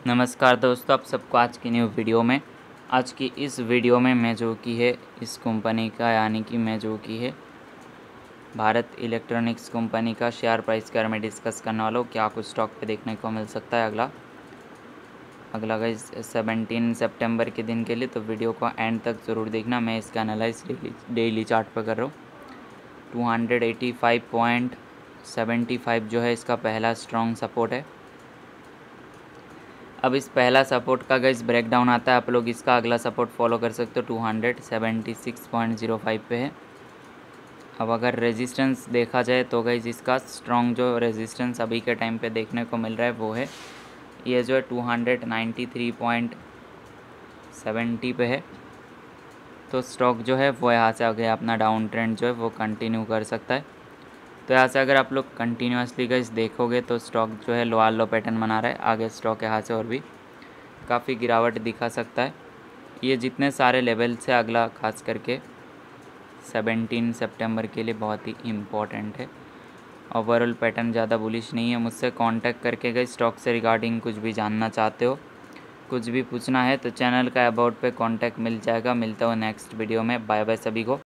नमस्कार दोस्तों, आप सबको आज की न्यू वीडियो में। आज की इस वीडियो में मैं जो कि है इस कंपनी का यानी कि मैं जो कि है भारत इलेक्ट्रॉनिक्स कंपनी का शेयर प्राइस के बारे में डिस्कस करने वाला हूँ। क्या कुछ स्टॉक पे देखने को मिल सकता है अगला गाइस 17 सितंबर के दिन के लिए, तो वीडियो को एंड तक ज़रूर देखना। मैं इसका एनालाइज डेली चार्ट पर कर रहा हूँ। 285.75 जो है इसका पहला स्ट्रॉन्ग सपोर्ट है। अब इस पहला सपोर्ट का गाइस ब्रेकडाउन आता है, आप लोग इसका अगला सपोर्ट फॉलो कर सकते हो। 276.05 पे है। अब अगर रेजिस्टेंस देखा जाए तो गाइस इसका स्ट्रॉन्ग जो रेजिस्टेंस अभी के टाइम पे देखने को मिल रहा है वो है ये जो है 293.70 पे है। तो स्टॉक जो है वो यहाँ से आगे अपना डाउन ट्रेंड जो है वो कंटिन्यू कर सकता है। तो यहाँ से अगर आप लोग कंटिन्यूसली गाइस देखोगे तो स्टॉक जो है लोअर लो पैटर्न बना रहा है। आगे स्टॉक यहाँ से और भी काफ़ी गिरावट दिखा सकता है। ये जितने सारे लेवल से अगला खास करके 17 सितंबर के लिए बहुत ही इम्पॉर्टेंट है। ओवरऑल पैटर्न ज़्यादा बुलिश नहीं है। मुझसे कांटेक्ट करके गए स्टॉक से रिगार्डिंग कुछ भी जानना चाहते हो, कुछ भी पूछना है तो चैनल का अबाउट पे कांटेक्ट मिल जाएगा। मिलता हो नेक्स्ट वीडियो में। बाय बाय सभी को।